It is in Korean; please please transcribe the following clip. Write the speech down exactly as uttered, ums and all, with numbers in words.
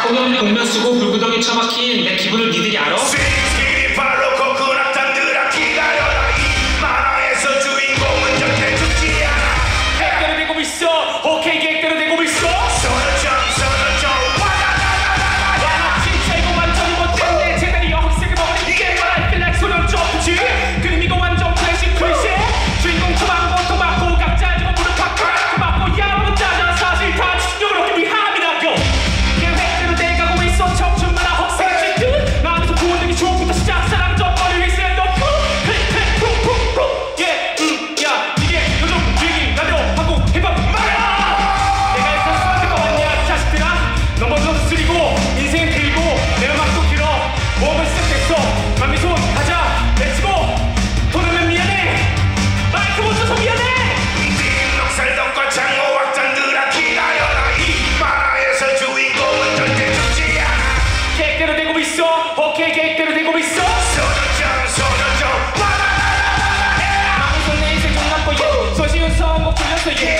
홍영민 복면 쓰고 불구덩이 처박힌 내 기분을 니들이 알아? 스윙스윙이 바로 코코넛 단들아 기다려라 이 만화에서 주인공은 절대 죽지 않아. 객대로 되고 있어. 오케이 객대로 되고 있어. 손을 쳐 손을 쳐 와라라라라라. 야 진짜 이거 완전히 못됐네. 쟤들이 여학생을 먹으니 이게 뭐라 I feel like 손을 좁지. 그림 이거 완전 클래식 클리셰. 주인공 처맞고 또 맞고 각자 지고 무릎 팍 팍 맞고 야로 짜자 사실 다 집중을 하기 위함이라고. 계획대로 돼가고 있어. 청춘 만화 학생 짓듯 마음에서 구원되기 좋부터 시작. 사랑 젖버리 휘슬 놓고 클릭 클릭 푹푹푹 예 음 야 이게 요즘 유행이 라디오 한국 힙합 말야. 내가 여기서 수학교가 왔냐 이 자식들아. 넘어져도 쓰리고 인생은 길고 내 음악도 길어. 모험은 시작됐어. 감히 손 가자 내치고 돈은 미안해. 마이크 못 줘서 미안해. 네 넉살덕과 장어 확장들아 기다려라 이 만화에서 주인공은 절대 죽지 않아. 계획대로 되고 있어. 오케이 계획대로 되고 있어. 손을 쳐 손을 쳐 와라라라라라. 마음이 손내 인생 좀 남고 예. 소식은 성공 들렸어 예.